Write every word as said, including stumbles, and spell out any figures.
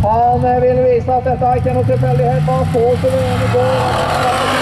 Han vil vise at dette er ikke noe tilfeldighet. Man så så det ene går.